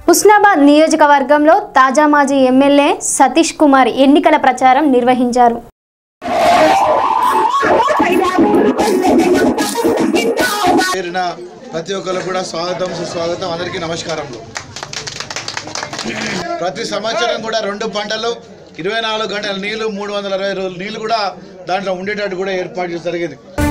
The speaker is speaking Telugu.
హుస్నాబాద్ నియోజకవర్గంలో తాజా మాజీ ఎమ్మెల్యే సతీష్ కుమార్ ఎన్నికల ప్రచారం నిర్వహించారు. ప్రతి ఒక్కరు కూడా స్వాగతం సుస్వాగతం. అందరికీ నమస్కారములు. ప్రతి సంవత్సరం కూడా 2 పంటలు 24 గంటల నీళ్లు 360 రోజులు నీళ్లు కూడా దాంట్లో ఉండేటట్టు కూడా ఏర్పాటు జరిగేది.